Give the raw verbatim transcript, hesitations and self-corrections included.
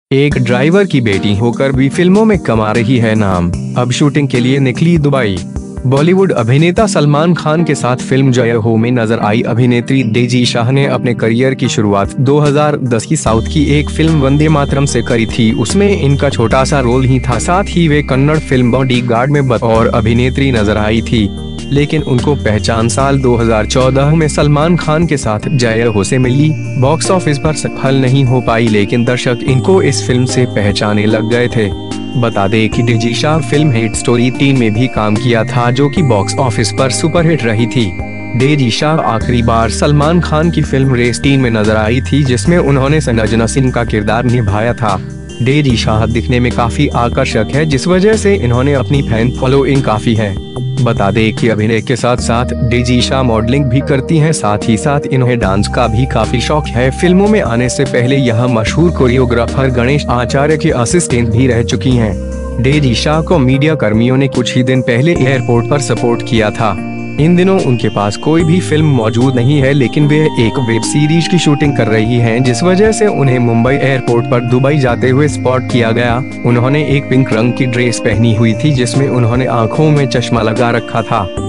एक ड्राइवर की बेटी होकर भी फिल्मों में कमा रही है नाम। अब शूटिंग के लिए निकली दुबई। बॉलीवुड अभिनेता सलमान खान के साथ फिल्म जय हो में नजर आई अभिनेत्री डेजी शाह ने अपने करियर की शुरुआत दो हज़ार दस की साउथ की एक फिल्म वंदे मातरम से करी थी। उसमें इनका छोटा सा रोल ही था। साथ ही वे कन्नड़ फिल्म बॉडीगार्ड में बतौर अभिनेत्री नजर आई थी, लेकिन उनको पहचान साल दो हज़ार चौदह में सलमान खान के साथ जय हो से मिली। बॉक्स ऑफिस पर सफल नहीं हो पाई, लेकिन दर्शक इनको इस फिल्म से पहचाने लग गए थे। बता दें कि Daisy Shah film hit story तीन में भी काम किया था, जो कि बॉक्स ऑफिस पर सुपरहिट रही थी। डेजी शाह आखिरी बार सलमान खान की फिल्म रेस तीन में नजर आई थी, जिसमें उन्होंने संजना सिंह का किरदार निभाया था। डेजी शाह दिखने में काफी आकर्षक है, जिस वजह से इन्होंने अपनी फैन फॉलोइंग काफी है। बता दें कि अभिनय के साथ साथ डेजी शाह मॉडलिंग भी करती हैं। साथ ही साथ इन्हें डांस का भी काफी शौक है। फिल्मों में आने से पहले यह मशहूर कोरियोग्राफर गणेश आचार्य की असिस्टेंट भी रह चुकी हैं। डेजी शाह को मीडिया कर्मियों ने कुछ ही दिन पहले एयरपोर्ट पर सपोर्ट किया था। इन दिनों उनके पास कोई भी फिल्म मौजूद नहीं है, लेकिन वे एक वेब सीरीज की शूटिंग कर रही हैं, जिस वजह से उन्हें मुंबई एयरपोर्ट पर दुबई जाते हुए स्पॉट किया गया। उन्होंने एक पिंक रंग की ड्रेस पहनी हुई थी, जिसमें उन्होंने आंखों में चश्मा लगा रखा था।